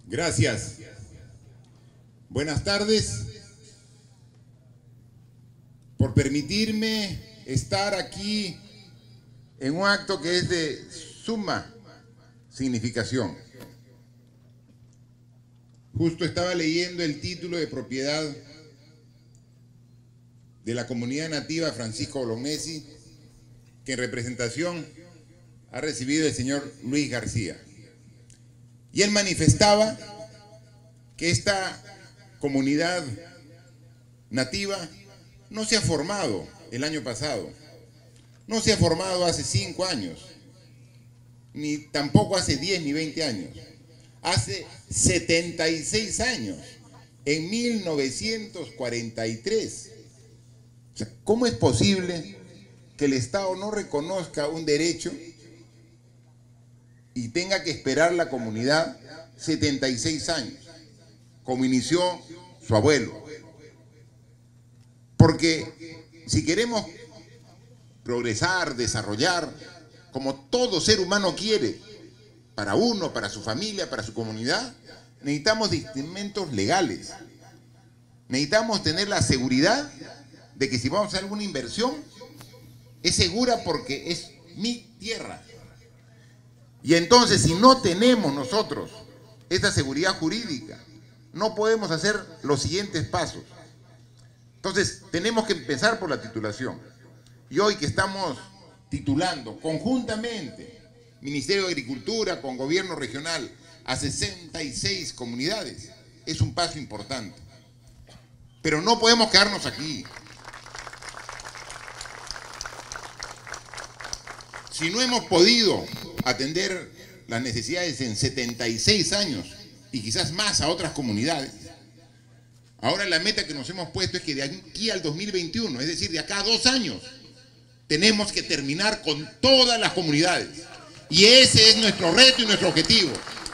Gracias. Buenas tardes. Por permitirme estar aquí en un acto que es de suma significación. Justo estaba leyendo el título de propiedad de la comunidad nativa Francisco Bolognesi, que en representación ha recibido el señor Luis García. Y él manifestaba que esta comunidad nativa no se ha formado el año pasado, no se ha formado hace 5 años, ni tampoco hace 10 ni 20 años, hace 76 años, en 1943. O sea, ¿cómo es posible que el Estado no reconozca un derecho y tenga que esperar la comunidad 76 años, como inició su abuelo? Porque si queremos progresar, desarrollar, como todo ser humano quiere, para uno, para su familia, para su comunidad, necesitamos instrumentos legales. Necesitamos tener la seguridad de que si vamos a hacer alguna inversión, es segura porque es mi tierra. Y entonces, si no tenemos nosotros esta seguridad jurídica, no podemos hacer los siguientes pasos. Entonces, tenemos que empezar por la titulación. Y hoy que estamos titulando conjuntamente, Ministerio de Agricultura con Gobierno Regional, a 66 comunidades, es un paso importante. Pero no podemos quedarnos aquí. Si no hemos podido atender las necesidades en 76 años y quizás más a otras comunidades, ahora la meta que nos hemos puesto es que de aquí al 2021, es decir, de acá a 2 años, tenemos que terminar con todas las comunidades. Y ese es nuestro reto y nuestro objetivo.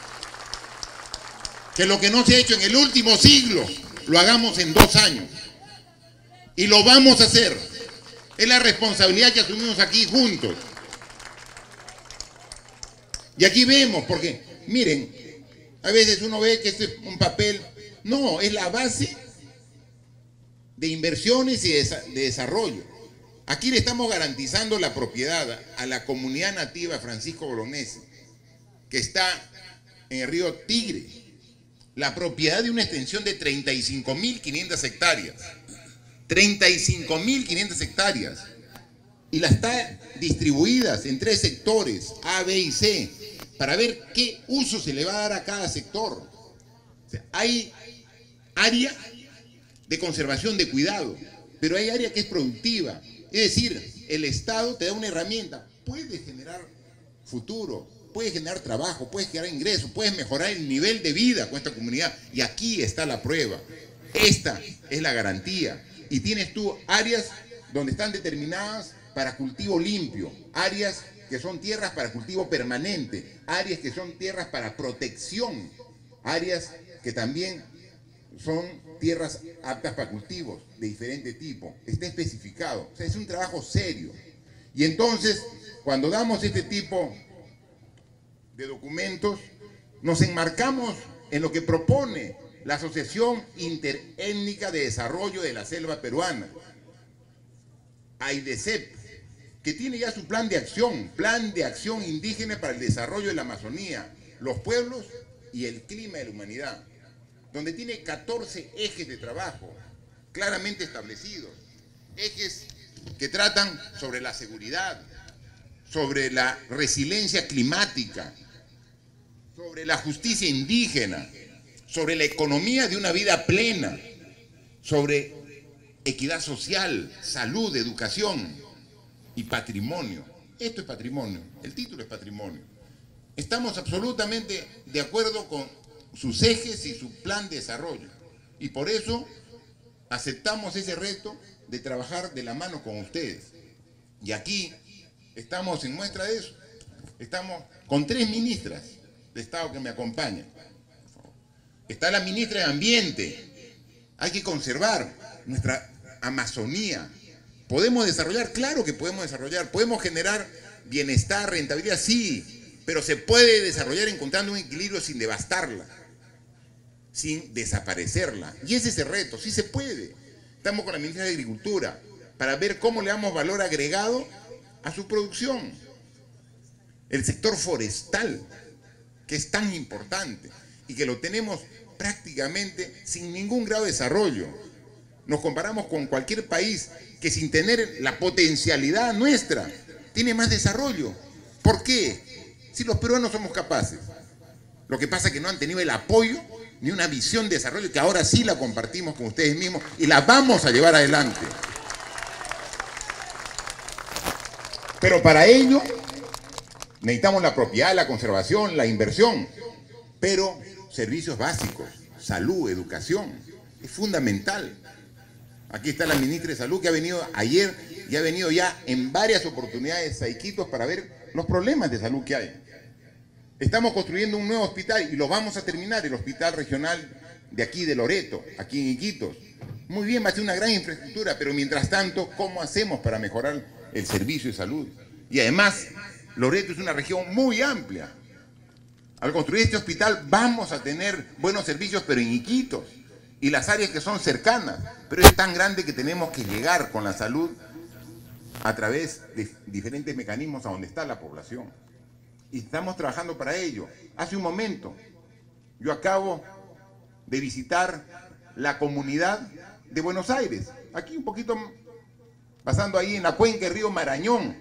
Que lo que no se ha hecho en el último siglo, lo hagamos en 2 años. Y lo vamos a hacer. Es la responsabilidad que asumimos aquí juntos. Y aquí vemos, porque, miren, a veces uno ve que este es un papel. No, es la base de inversiones y de desarrollo. Aquí le estamos garantizando la propiedad a la comunidad nativa Francisco Bolognesi, que está en el río Tigre, la propiedad de una extensión de 35.500 hectáreas. 35.500 hectáreas. Y la está distribuidas en 3 sectores, A, B y C, para ver qué uso se le va a dar a cada sector. O sea, hay área de conservación, de cuidado, pero hay área que es productiva. Es decir, el Estado te da una herramienta, puedes generar futuro, puedes generar trabajo, puedes generar ingresos, puedes mejorar el nivel de vida con esta comunidad. Y aquí está la prueba. Esta es la garantía. Y tienes tú áreas donde están determinadas para cultivo limpio, áreas que son tierras para cultivo permanente, áreas que son tierras para protección, áreas que también son tierras aptas para cultivos de diferente tipo. Está especificado. O sea, es un trabajo serio. Y entonces, cuando damos este tipo de documentos, nos enmarcamos en lo que propone la Asociación Interétnica de Desarrollo de la Selva Peruana, AIDESEP, que tiene ya su plan de acción indígena para el desarrollo de la Amazonía, los pueblos y el clima de la humanidad, donde tiene 14 ejes de trabajo claramente establecidos, ejes que tratan sobre la seguridad, sobre la resiliencia climática, sobre la justicia indígena, sobre la economía de una vida plena, sobre equidad social, salud, educación y patrimonio. Esto es patrimonio, el título es patrimonio. Estamos absolutamente de acuerdo con sus ejes y su plan de desarrollo. Y por eso aceptamos ese reto de trabajar de la mano con ustedes. Y aquí estamos en muestra de eso. Estamos con 3 ministras de Estado que me acompañan. Está la ministra de Ambiente. Hay que conservar nuestra Amazonía. ¿Podemos desarrollar? Claro que podemos desarrollar. ¿Podemos generar bienestar, rentabilidad? Sí, pero se puede desarrollar encontrando un equilibrio sin devastarla. sin desaparecerla. Y ese es el reto, sí se puede. Estamos con la ministra de Agricultura para ver cómo le damos valor agregado a su producción. El sector forestal, que es tan importante y que lo tenemos prácticamente sin ningún grado de desarrollo. Nos comparamos con cualquier país que sin tener la potencialidad nuestra tiene más desarrollo. ¿Por qué? Si los peruanos somos capaces. Lo que pasa es que no han tenido el apoyo ni una visión de desarrollo que ahora sí la compartimos con ustedes mismos y la vamos a llevar adelante. Pero para ello necesitamos la propiedad, la conservación, la inversión, pero servicios básicos, salud, educación, es fundamental. Aquí está la ministra de Salud que ha venido ayer y ha venido ya en varias oportunidades a Iquitos para ver los problemas de salud que hay. Estamos construyendo un nuevo hospital y lo vamos a terminar, el hospital regional de aquí de Loreto, aquí en Iquitos. Muy bien, va a ser una gran infraestructura, pero mientras tanto, ¿cómo hacemos para mejorar el servicio de salud? Y además, Loreto es una región muy amplia. Al construir este hospital vamos a tener buenos servicios, pero en Iquitos y las áreas que son cercanas. Pero es tan grande que tenemos que llegar con la salud a través de diferentes mecanismos a donde está la población. Y estamos trabajando para ello. Hace un momento yo acabo de visitar la comunidad de Buenos Aires, aquí un poquito pasando ahí en la cuenca del río Marañón,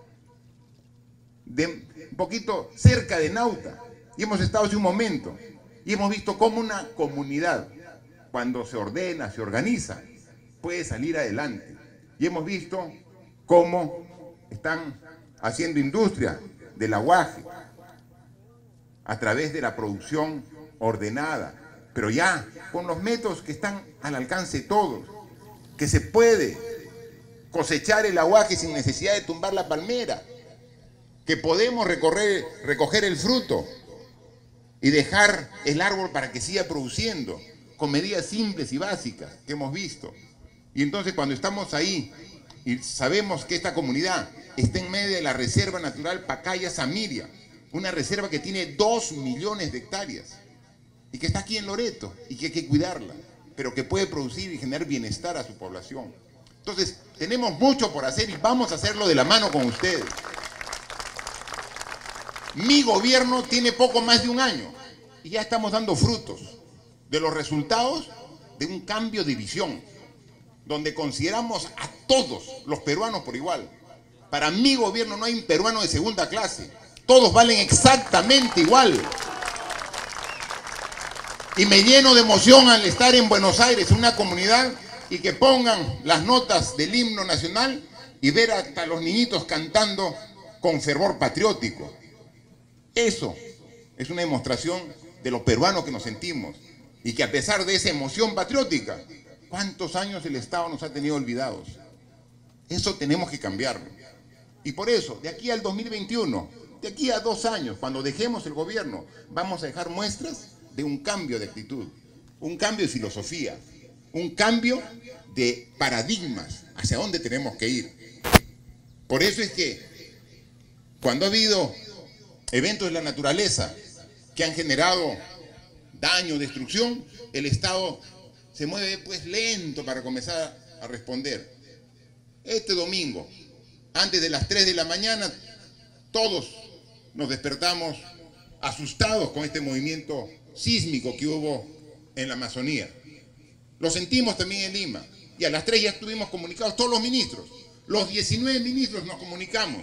un poquito cerca de Nauta, y hemos estado hace un momento y hemos visto cómo una comunidad, cuando se ordena, se organiza, puede salir adelante. Y hemos visto cómo están haciendo industria del aguaje a través de la producción ordenada, pero ya con los métodos que están al alcance de todos, que se puede cosechar el aguaje sin necesidad de tumbar la palmera, que podemos recoger el fruto y dejar el árbol para que siga produciendo, con medidas simples y básicas que hemos visto. Y entonces cuando estamos ahí y sabemos que esta comunidad está en medio de la Reserva Natural Pacaya-Samiria, una reserva que tiene 2 millones de hectáreas y que está aquí en Loreto y que hay que cuidarla, pero que puede producir y generar bienestar a su población. Entonces, tenemos mucho por hacer y vamos a hacerlo de la mano con ustedes. Mi gobierno tiene poco más de un año y ya estamos dando frutos de los resultados de un cambio de visión, donde consideramos a todos los peruanos por igual. Para mi gobierno no hay un peruano de segunda clase, todos valen exactamente igual. Y me lleno de emoción al estar en Buenos Aires, una comunidad, y que pongan las notas del himno nacional y ver hasta los niñitos cantando con fervor patriótico. Eso es una demostración de lo peruanos que nos sentimos y que a pesar de esa emoción patriótica, ¿cuántos años el Estado nos ha tenido olvidados? Eso tenemos que cambiarlo. Y por eso, de aquí al 2021, de aquí a 2 años, cuando dejemos el gobierno, vamos a dejar muestras de un cambio de actitud, un cambio de filosofía, un cambio de paradigmas hacia dónde tenemos que ir. Por eso es que cuando ha habido eventos de la naturaleza que han generado daño, destrucción, el Estado se mueve pues lento para comenzar a responder. Este domingo, antes de las 3 de la mañana, todos nos despertamos asustados con este movimiento sísmico que hubo en la Amazonía. Lo sentimos también en Lima. Y a las 3 ya estuvimos comunicados todos los ministros. Los 19 ministros nos comunicamos.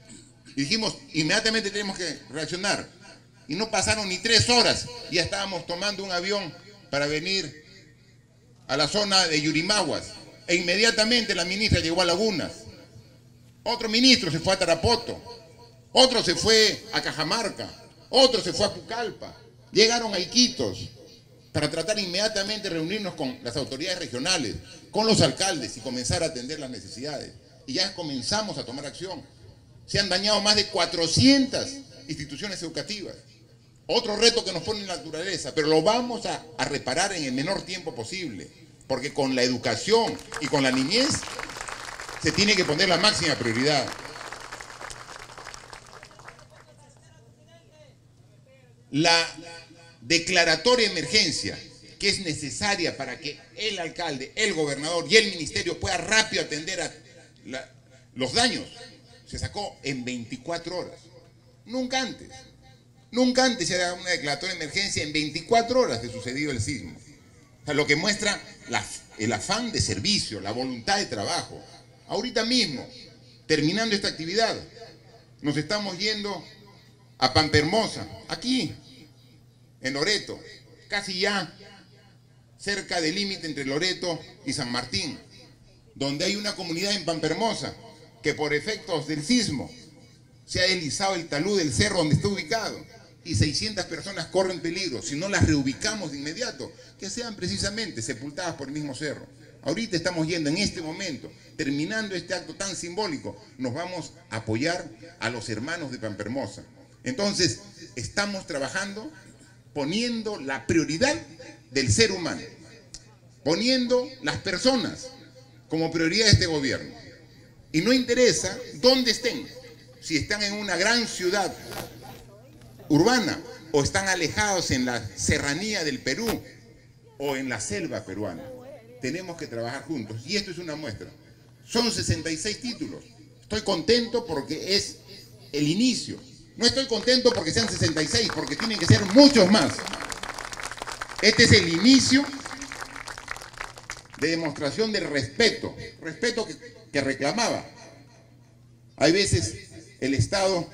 Y dijimos, inmediatamente tenemos que reaccionar. Y no pasaron ni 3 horas. Y ya estábamos tomando un avión para venir a la zona de Yurimaguas. E inmediatamente la ministra llegó a Lagunas. Otro ministro se fue a Tarapoto. Otro se fue a Cajamarca. Otro se fue a Pucallpa. Llegaron a Iquitos para tratar inmediatamente de reunirnos con las autoridades regionales, con los alcaldes y comenzar a atender las necesidades. Y ya comenzamos a tomar acción. Se han dañado más de 400 instituciones educativas. Otro reto que nos pone la naturaleza, pero lo vamos a reparar en el menor tiempo posible, porque con la educación y con la niñez se tiene que poner la máxima prioridad. La declaratoria de emergencia que es necesaria para que el alcalde, el gobernador y el ministerio puedan rápido atender a los daños, se sacó en 24 horas. Nunca antes se era una declaratoria de emergencia en 24 horas de sucedido el sismo. O sea, lo que muestra el afán de servicio, la voluntad de trabajo. Ahorita mismo, terminando esta actividad, nos estamos yendo a Pampermosa, aquí, en Loreto, casi ya cerca del límite entre Loreto y San Martín, donde hay una comunidad en Pampermosa que por efectos del sismo se ha deslizado el talud del cerro donde está ubicado y 600 personas corren peligro. Si no las reubicamos de inmediato, que sean precisamente sepultadas por el mismo cerro. Ahorita estamos yendo en este momento, terminando este acto tan simbólico, nos vamos a apoyar a los hermanos de Pampermosa. Entonces, estamos trabajando poniendo la prioridad del ser humano, poniendo las personas como prioridad de este gobierno. Y no interesa dónde estén, si están en una gran ciudad urbana o están alejados en la serranía del Perú o en la selva peruana. Tenemos que trabajar juntos y esto es una muestra. Son 66 títulos. Estoy contento porque es el inicio. No estoy contento porque sean 66, porque tienen que ser muchos más. Este es el inicio de demostración del respeto que reclamaba. Hay veces el Estado,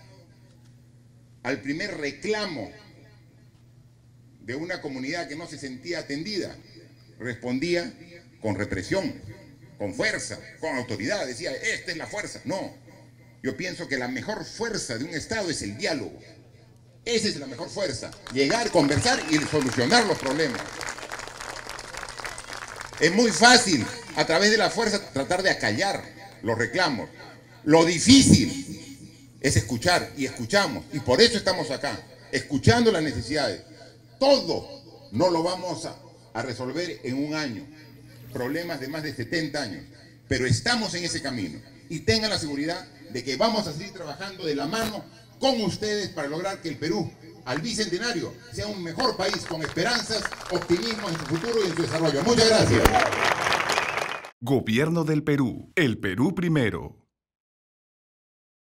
al primer reclamo de una comunidad que no se sentía atendida, respondía con represión, con fuerza, con autoridad, decía, esta es la fuerza. No, yo pienso que la mejor fuerza de un Estado es el diálogo. Esa es la mejor fuerza, llegar, conversar y solucionar los problemas. Es muy fácil, a través de la fuerza, tratar de acallar los reclamos. Lo difícil es escuchar, y escuchamos, y por eso estamos acá, escuchando las necesidades. Todo no lo vamos a resolver en un año, problemas de más de 70 años, pero estamos en ese camino, y tengan la seguridad de que vamos a seguir trabajando de la mano con ustedes para lograr que el Perú, al bicentenario, sea un mejor país con esperanzas, optimismo en su futuro y en su desarrollo. Muchas gracias. Gobierno del Perú. El Perú primero.